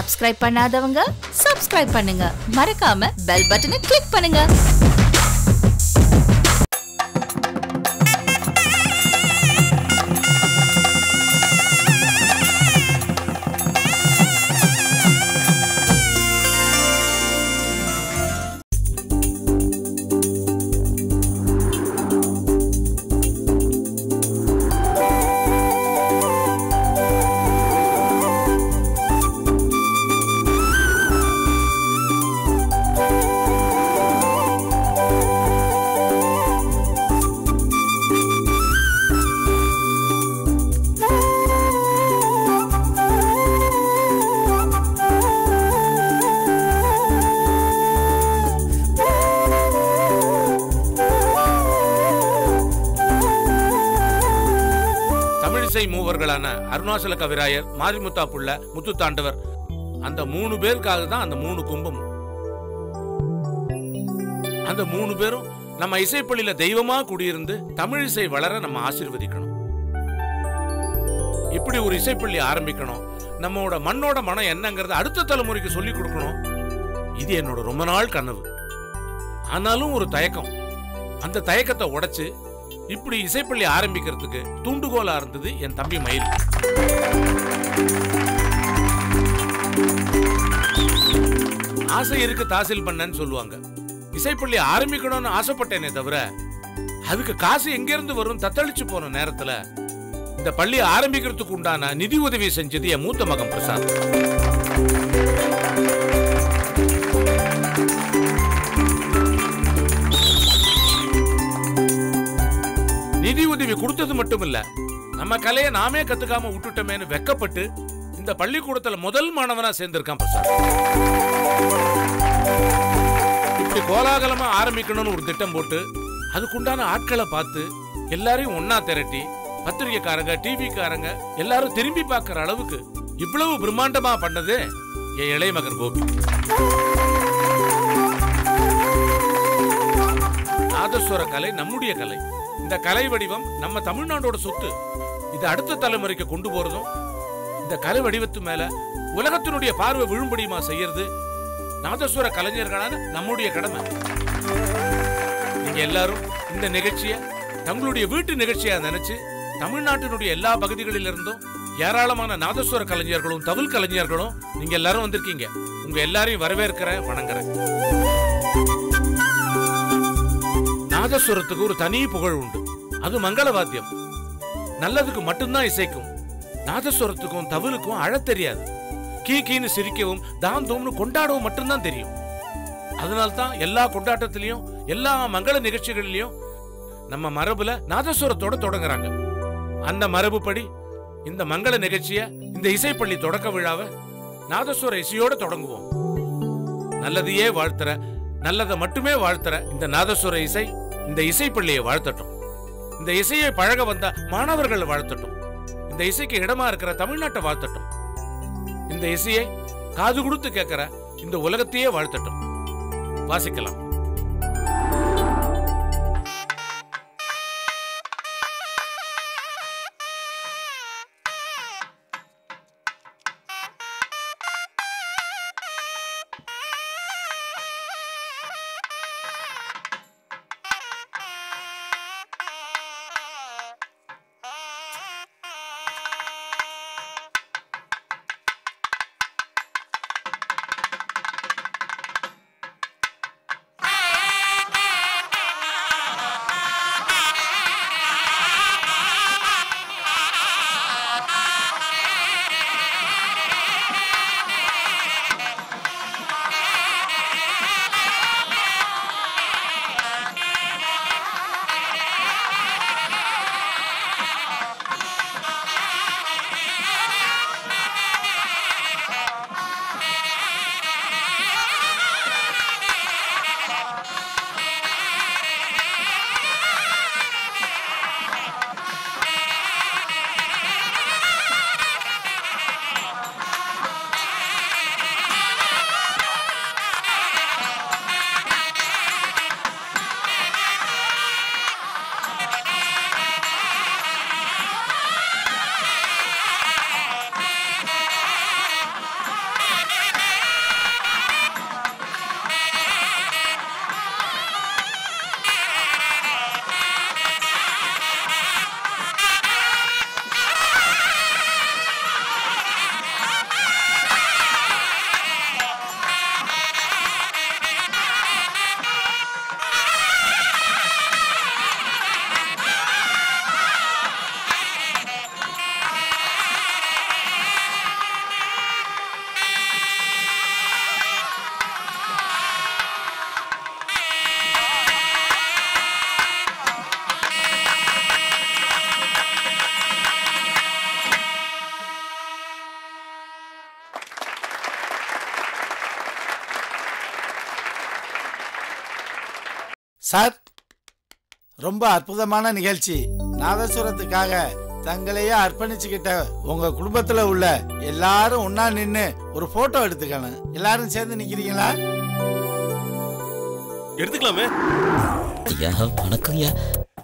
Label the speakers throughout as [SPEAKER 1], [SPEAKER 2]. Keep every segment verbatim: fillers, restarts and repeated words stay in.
[SPEAKER 1] Subscribe பண்ணாதவங்க subscribe பண்ணுங்க. மறக்காம bell button click பண்ணுங்க. அருணாசல கவிராயர், மாரிமுத்தா புள்ள, முத்து தாண்டவர், அந்த மூணு பேருக்காக தான் அந்த மூணு கும்பம். அந்த மூணு பேரும் நம்ம இசைப்பள்ளியில தெய்வமா குடியிருந்து தமிழ் இசை வளர நம்ம ஆசீர்வதிக்கணும். இப்படி ஒரு இசைப்பள்ளி ஆரம்பிக்கணும், நம்மோட மண்ணோட மனம் என்னங்கிறத அடுத்த தலைமுறைக்கு சொல்லி கொடுக்கணும். இது என்னோட ரொம்ப நாள் கனவு. ஆனாலும் ஒரு தயக்கம். அந்த தயக்கத்தை உடைச்சு இப்படி இசைப்பள்ளி ஆரம்பிக்கிறதுக்கு தூண்டுகோலா இருந்தது என் தம்பி மயில். ஆசை இருக்கு தாசில் பண்ணன்னு சொல்லுவாங்க. இசைப்பள்ளி ஆரம்பிக்கணும்னு ஆசைப்பட்டேனே தவிர அதுக்கு காசு எங்க இருந்து வரும் தத்தளிச்சு போன நேரத்துல இந்த பள்ளி ஆரம்பிக்கிறதுக்கு உண்டான நிதி உதவி செஞ்சது என் மூத்த மகன் பிரசாத். நிதி உதவி கொடுத்தது மட்டும் இல்ல, நம்ம கலையை நாமே கத்துக்காம விட்டுட்டோமேனு வெக்கப்பட்டு இந்த பள்ளிக்கூடத்துல முதல் மாணவனா சேர்ந்திருக்கான் பிரசாத். இப்படி கோலாகலமா ஆரம்பிக்கணும்னு ஒரு திட்டம் போட்டு அதுக்குண்டான ஆட்களை பார்த்து எல்லாரையும் ஒன்னா திரட்டி பத்திரிகைக்காரங்க, டிவிக்காரங்க எல்லாரும் திரும்பி பார்க்கிற அளவுக்கு இவ்வளவு பிரம்மாண்டமா பண்ணது என் இளைய மகன் கோபி. நாதஸ்வர கலை நம்முடைய கலை. இந்த கலை வடிவம் நம்ம தமிழ்நாட்டோட சொத்து. இது அடுத்த தலைமுறைக்கு கொண்டு போறதும் இந்த கலை வடிவத்து மேல உலகத்தினுடைய பார்வை விழும்படியுமா செய்யறது நாதஸ்வர கலைஞர்களான நம்முடைய கடமை. நீங்க எல்லாரும் இந்த நிகழ்ச்சியை தங்களுடைய வீட்டு நிகழ்ச்சியா நினைச்சு தமிழ்நாட்டினுடைய எல்லா பகுதிகளில் இருந்தும் ஏராளமான நாதஸ்வர கலைஞர்களும் தவில் கலைஞர்களும் நீங்க எல்லாரும் வந்திருக்கீங்க. உங்க எல்லாரையும் வரவேற்கிறேன், வணங்குறேன். நாதஸ்வரத்துக்கு ஒரு தனி புகழ் உண்டு. அது மங்கள வாத்தியம். நல்லதுக்கு மட்டும்தான் இசைக்கும். நாதஸ்வரத்துக்கும் தவிலுக்கும் அழ தெரியாது. கீ கீன்னு சிரிக்கவும் தாம் தூம்னு கொண்டாடவும் மட்டும்தான் தெரியும். அதனால்தான் எல்லா கொண்டாட்டத்திலையும் எல்லா மங்கள நிகழ்ச்சிகளிலையும் நம்ம மரபுல நாதஸ்வரத்தோட தொடங்குறாங்க. அந்த மரபுப்படி இந்த மங்கள நிகழ்ச்சிய, இந்த இசைப்பள்ளி தொடக்க விழாவை நாதஸ்வர இசையோட தொடங்குவோம். நல்லதையே வாழ்த்துற, நல்லதை மட்டுமே வாழ்த்துற இந்த நாதஸ்வர இசை இந்த இசைப்பள்ளியை வாழ்த்தட்டும். இந்த இசையை பழக வந்த மாணவர்கள் வாழ்த்தட்டும். இந்த இசைக்கு இடமா இருக்கிற தமிழ்நாட்டை வாழ்த்தட்டும். இந்த இசையை காது கொடுத்து கேட்கிற இந்த உலகத்தையே வாழ்த்தட்டும். வாசிக்கலாம்.
[SPEAKER 2] Ah! சார், ரொம்ப அற்புதமான நிகழ்ச்சி. நாதஸ்வரத்துக்காக தங்களையே அர்ப்பணிச்சுக்கிட்ட உங்க குடும்பத்துல உள்ள எல்லாரும் ஒன்னா நின்னு ஒரு போட்டோ எடுத்துக்கணும். எல்லாரும் சேர்ந்து நிக்கிறீங்களா?
[SPEAKER 3] எடுத்துக்கலாமே.
[SPEAKER 4] ஐயா வணக்கம் ஐயா.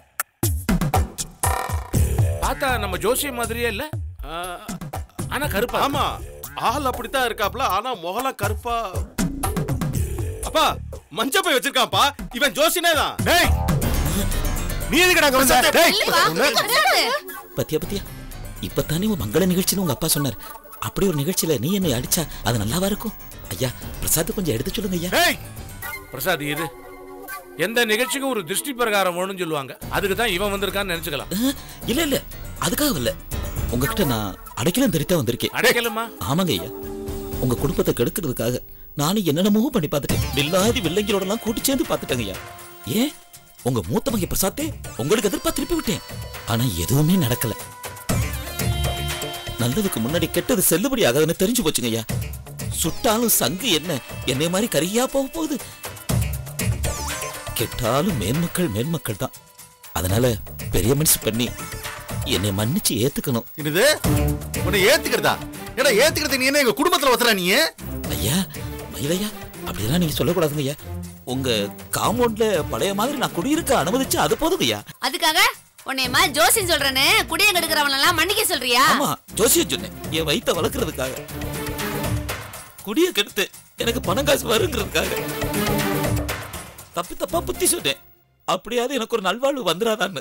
[SPEAKER 1] பார்த்தா நம்ம ஜோசியம் மாதிரியே இல்ல, ஆனா கருப்பா.
[SPEAKER 3] ஆமா, ஆள் அப்படித்தான் இருக்காப்ல, ஆனா முகலாம் கருப்பா. அப்பா மஞ்ச போய் வச்சிருக்கான்ப்பா, இவன் ஜோசினே தான். டேய் நீ எதுக்குடா அங்க வந்த? டேய்
[SPEAKER 4] பத்தியா பத்தியா இப்பதானே உன் மங்கள நிகழ்ச்சின்னு உங்க அப்பா சொன்னார். அப்படி ஒரு நிகழ்ச்சியில நீ என்ன அடிச்சா அது நல்லாவா இருக்கும்? ஐயா பிரசாத் கொஞ்சம் எடுத்து சொல்லுங்க ஐயா.
[SPEAKER 1] டேய் பிரசாத், இது எந்த நிகழ்ச்சிக்கும் ஒரு திருஷ்டி பிரகாரம் வேணும்னு சொல்லுவாங்க. அதுக்கு தான் இவன் வந்திருக்கான்னு நினைச்சுக்கலாம்.
[SPEAKER 4] இல்ல இல்ல அதுக்காக இல்ல, உங்ககிட்ட நான் அடைக்கலம் தெரித்தா வந்திருக்கேன்.
[SPEAKER 1] அடைக்கலமா?
[SPEAKER 4] ஆமாங்க ஐயா, உங்க குடும்பத்தை கெடுக்கிறதுக்காக நானும் என்னென்னமோ பண்ணி பார்த்துட்டேன். வில்லாதி வில்லைங்களோட எல்லாம் கூட்டி சேர்ந்து பார்த்துட்டேங்க ஐயா. ஏன் உங்க மூத்த மகன் பிரசாத்தே உங்களுக்கு எதிர்ப்பா திருப்பி விட்டேன், ஆனா எதுவுமே நடக்கல. நல்லதுக்கு முன்னாடி கெட்டது செல்லுபடி ஆகாதுன்னு தெரிஞ்சு போச்சுங்க ஐயா. சுட்டாலும் சங்கு என்ன என்னை மாதிரி கரியா போக போகுது. கெட்டாலும் மேன்மக்கள் மேன்மக்கள் தான். அதனால பெரிய மனுஷன் பண்ணி என்னை மன்னிச்சு ஏத்துக்கணும்.
[SPEAKER 3] இது உன்னை ஏத்துக்கிறதா? ஏடா ஏத்துக்கிறது நீ என்ன எங்க குடும்பத்துல வசற நீ?
[SPEAKER 4] ஐயா மயிலையா அப்படிலாம் நீங்க சொல்லக்கூடாதுங்க ஐயா. உங்க காம்பவுண்ட்ல பழைய மாதிரி நான் குடியிருக்க அனுமதிச்சு அது போதுங்க ஐயா.
[SPEAKER 5] அதுக்காக உன்னையமா ஜோசியம் சொல்றேன்னு குடிய கெடுக்கிறவன் எல்லாம் மன்னிக்க சொல்றியா?
[SPEAKER 4] ஆமா ஜோசியம் சொன்னேன், என் வயித்தை வளர்க்கறதுக்காக. குடிய கெடுத்து எனக்கு பணம் காசு வருங்கிறதுக்காக தப்பி தப்பா புத்தி சொன்னேன். அப்படியாவது எனக்கு ஒரு நல்வாழ்வு வந்துடாதான்னு.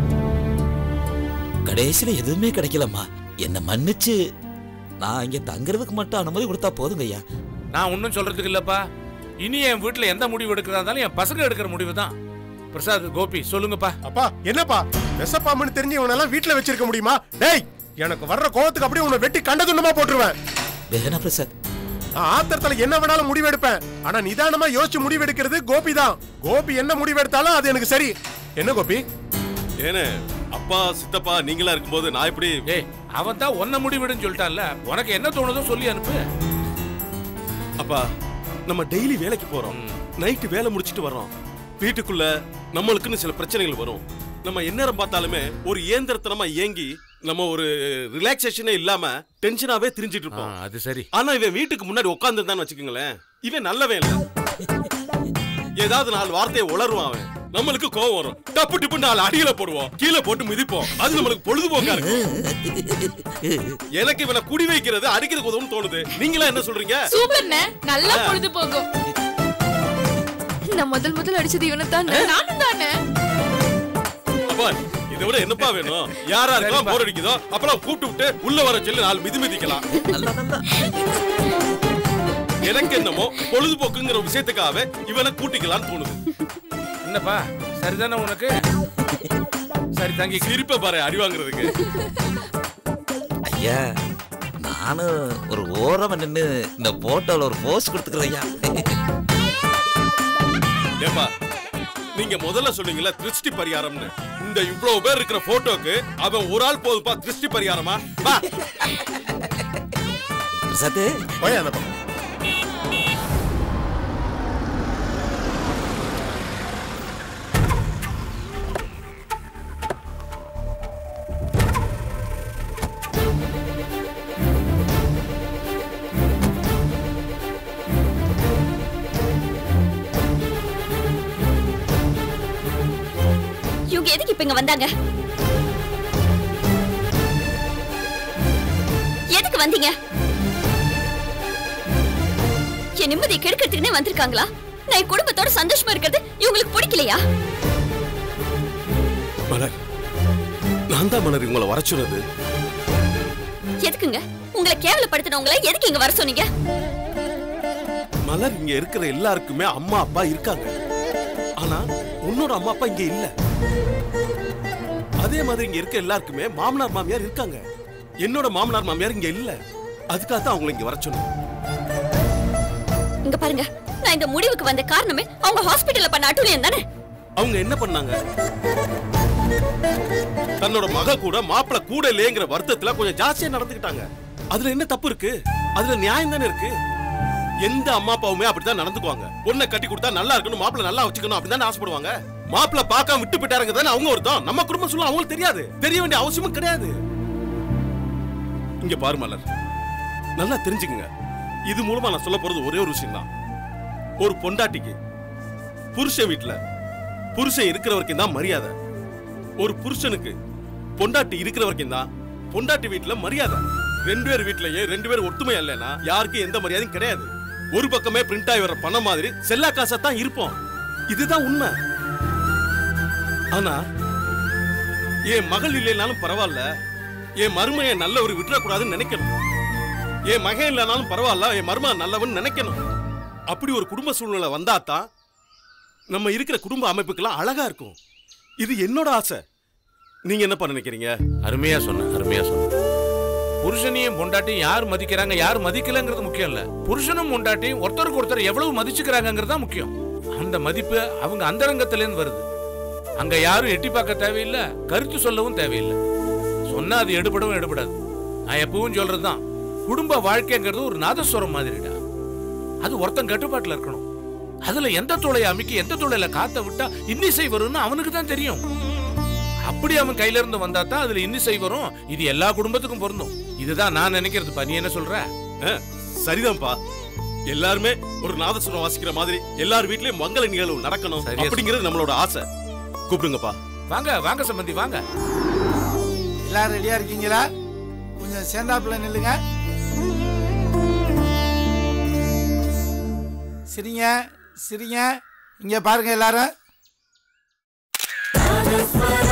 [SPEAKER 4] கடைசியில எதுவுமே கிடைக்கலம்மா. என்ன மன்னிச்சு நான் இங்க தங்குறதுக்கு மட்டும் அனுமதி கொடுத்தா போதுங்க ஐயா.
[SPEAKER 1] நான் ஒன்னும் சொல்றதுக்கு இல்லப்பா. இனி என் வீட்டுல எந்த முடிவு எடுக்கிறதா இருந்தாலும் என் பசங்க எடுக்கிற முடிவு தான். பிரசாத், கோபி சொல்லுங்கப்பா.
[SPEAKER 6] அப்பா என்னப்பா விஷப்பாம்புன்னு தெரிஞ்சு இவனெல்லாம் வீட்டுல வச்சிருக்க முடியுமா? டேய் எனக்கு வர்ற கோவத்துக்கு அப்படியே உன்னை வெட்டி கண்டதுண்டமா போட்டுருவேன்.
[SPEAKER 4] வேணா பிரசாத்,
[SPEAKER 6] நான் ஆத்திரத்துல என்ன வேணாலும் முடிவெடுப்பேன், ஆனா நிதானமா யோசிச்சு முடிவெடுக்கிறது கோபி தான். கோபி என்ன முடிவெடுத்தாலும் அது எனக்கு சரி. என்ன கோபி?
[SPEAKER 3] ஏனே அப்பா சித்தப்பா நீங்களா இருக்கும்போது நான் இப்படி?
[SPEAKER 1] ஏய் அவன் தான் ஒன்ன முடிவெடுன்னு சொல்லிட்டான்ல, உனக்கு என்ன தோணுதோ சொல்லி அனுப்பு.
[SPEAKER 3] அப்பா நம்ம டெய்லி வேலைக்கு போறோம், நைட்டு வேலை முடிச்சிட்டு வர்றோம். வீட்டுக்குள்ள நம்மளுக்குன்னு சில பிரச்சனைகள் வரும். நம்ம எந்நேரம் பார்த்தாலுமே ஒரு இயந்திரத்தனமா இயங்கி நம்ம ஒரு ரிலாக்ஸேஷனே இல்லாம டென்ஷனாவே திரிஞ்சிட்டு இருப்போம்.
[SPEAKER 1] அது சரி.
[SPEAKER 3] ஆனா இவன் வீட்டுக்கு முன்னாடி உட்கார்ந்துதான் வச்சுக்கோங்களேன், இவன் நல்லவே இல்ல. ஏதாவது நாலு வார்த்தையை உளருவான் அவன், நம்மளுக்கு கோவம் வரும். டப்பு டிப்பு நாலு அடியில போடுவோம், கீழே போட்டு மிதிப்போம். அது நம்மளுக்கு பொழுதுபோக்கா இருக்கு. எனக்கு இவனை குடி வைக்கிறது அடிக்கிறது உதவும் தோணுது. நீங்களா என்ன சொல்றீங்க?
[SPEAKER 7] சூப்பர்ண்ணே, நல்லா பொழுதுபோக்கும். நான் முதல் முதல் அடிச்சது இவனை தானே? நானும் தானே.
[SPEAKER 3] அப்பா இதை விட என்னப்பா வேணும்? யாரா இருக்கலாம் போர் அடிக்குதோ அப்பெல்லாம் கூப்பிட்டு விட்டு உள்ள வர சொல்லி நாலு மிதி மிதிக்கலாம். எனக்கு என்னமோ பொழுதுபோக்குங்கிற விஷயத்துக்காக இவனை கூட்டிக்கலாம்னு தோணுது.
[SPEAKER 1] என்னப்பா சரிதானே உனக்கு? சரி தங்கி
[SPEAKER 3] சிரிப்ப பாரு அடி வாங்குறதுக்கு.
[SPEAKER 4] ஐயா நானும் ஒரு ஓரமா நின்னு இந்த போட்டோல ஒரு போஸ்ட் கொடுத்துக்கிறேன் ஐயா.
[SPEAKER 3] ஏப்பா நீங்க முதல்ல சொன்னீங்கல்ல திருஷ்டி பரிகாரம்னு, இந்த இவ்வளவு பேர் இருக்கிற போட்டோக்கு அவன் ஒரு ஆள் போதுப்பா திருஷ்டி பரிகாரமா?
[SPEAKER 4] பிரசாத்
[SPEAKER 6] போய் அந்த பக்கம்.
[SPEAKER 5] இவங்க எதுக்கு இப்ப இங்க வந்தாங்க? எதுக்கு வந்தீங்க? என் நிம்மதியை கெடுக்கிறதுக்குனே வந்திருக்காங்களா? நான் என் குடும்பத்தோட சந்தோஷமா இருக்கிறது இவங்களுக்கு பிடிக்கலையா?
[SPEAKER 3] மலர், நான் தான் மலர் உங்களை வர சொன்னது.
[SPEAKER 5] எதுக்குங்க? உங்களை கேவலப்படுத்தினவங்களை எதுக்கு இங்க வர சொன்னீங்க?
[SPEAKER 3] மலர், இங்க இருக்கிற எல்லாருக்குமே அம்மா அப்பா இருக்காங்க. ஆனா உன்னோட அம்மா அப்பா இங்க இல்ல. அதே மாதிரி இங்க இருக்க எல்லாருக்குமே மாமனார் மாமியார் இருக்காங்க. என்னோட மாமனார் மாமியார் இங்க இல்ல. அதுக்காக தான் அவங்களை இங்க வர சொன்னேன்.
[SPEAKER 5] இங்க பாருங்க, நான் இந்த முடிவுக்கு வந்த காரணமே அவங்க ஹாஸ்பிடல்ல பண்ண அட்டூழியம் தானே.
[SPEAKER 3] அவங்க என்ன பண்ணாங்க? தன்னோட மக கூட மாப்பிள கூட இல்லையேங்கிற வருத்தத்துல கொஞ்சம் ஜாஸ்தியா நடந்துக்கிட்டாங்க. அதுல என்ன தப்பு இருக்கு? அதுல நியாயம் தானே இருக்கு. எந்த அம்மா அப்பாவுமே அப்படித்தான் நடந்துக்குவாங்க. பொண்ணை கட்டி கொடுத்தா நல்லா இருக்கணும், மாப்பிள நல்லா வச்சுக்கணும் அப்படிதான் ஆசைப்படுவாங்க. மாப்பிள்ள பார்க்காம விட்டு போயிட்டாருங்க தானே அவங்க ஒருத்தம். நம்ம குடும்பம் சொல்ல அவங்களுக்கு தெரியாது, தெரிய வேண்டிய அவசியமும் கிடையாது. இங்க பாரு மலர், நல்லா தெரிஞ்சுக்குங்க. இது மூலமா நான் சொல்ல போறது ஒரே ஒரு விஷயம் தான். ஒரு பொண்டாட்டிக்கு புருஷன் வீட்டுல புருஷன் இருக்கிற வரைக்கும் தான் மரியாதை. ஒரு புருஷனுக்கு பொண்டாட்டி இருக்கிற வரைக்கும் தான் பொண்டாட்டி வீட்டுல மரியாதை. ரெண்டு பேர் வீட்லயே ரெண்டு பேர் ஒத்துமை இல்லைன்னா யாருக்கும் எந்த மரியாதையும் கிடையாது. ஒரு பக்கமே பிரிண்ட் ஆகி வர பணம் மாதிரி செல்லா காசா தான் இருப்போம். இதுதான் உண்மை. ஆனா என் மகள் இல்லைனாலும் பரவாயில்ல, என் மருமையை நல்ல ஒரு விட்டுறக்கூடாதுன்னு நினைக்கணும். என் மகன் இல்லைனாலும் பரவாயில்ல, என் மருமகன் நல்லவன் நினைக்கணும். அப்படி ஒரு குடும்ப சூழ்நிலை வந்தாதான் நம்ம இருக்கிற குடும்ப அமைப்புக்கெல்லாம் அழகா இருக்கும். இது என்னோட ஆசை. நீங்க என்ன பண்ண நினைக்கிறீங்க?
[SPEAKER 1] அருமையா சொன்ன, அருமையா சொன்ன. புருஷனையும் பொண்டாட்டியும் யார் மதிக்கிறாங்க யார் மதிக்கலங்கிறது முக்கியம் இல்ல. புருஷனும் பொண்டாட்டியும் ஒருத்தருக்கு ஒருத்தர் எவ்வளவு மதிச்சுக்கிறாங்கிறது தான் முக்கியம். அந்த மதிப்பு அவங்க அந்தரங்கத்திலேருந்து வருது. அங்க யாரும் எட்டி பார்க்க தேவையில்லை, கருத்து சொல்லவும் தேவையில்லை. சொன்னா அது எடுபடவும் எடுபடாது. நான் எப்பவும் சொல்றதுதான், குடும்ப வாழ்க்கைங்கிறது ஒரு நாதஸ்வரம் மாதிரிடா. அது ஒருத்தன் கட்டுப்பாட்டுல இருக்கணும். அதுல எந்த தொலையை அமைக்கி எந்த தொலைல காத்த விட்டா இன்னிசை வரும்னு அவனுக்கு தான் தெரியும். அப்படி அவன் கையில இருந்து வந்தா தான் அதுல இன்னிசை வரும். இது எல்லா குடும்பத்துக்கும் பொருந்தும். இதுதான் நான் நினைக்கிறதுப்பா. நீ என்ன சொல்ற?
[SPEAKER 3] சரிதான்ப்பா. எல்லாருமே ஒரு நாதஸ்வரம் வாசிக்கிற மாதிரி எல்லார் வீட்லயும் மங்கள நிகழ்வு நடக்கணும் அப்படிங்கிறது நம்மளோட ஆசை. கூப்பிடுங்கப்பா.
[SPEAKER 1] வாங்க வாங்க சம்பந்தி வாங்க.
[SPEAKER 2] எல்லாரும் ரெடியா இருக்கீங்களா? கொஞ்சம் சேர்ந்தாப்புல நில்லுங்க. சிரிங்க சிரிங்க. இங்க பாருங்க எல்லாரும்.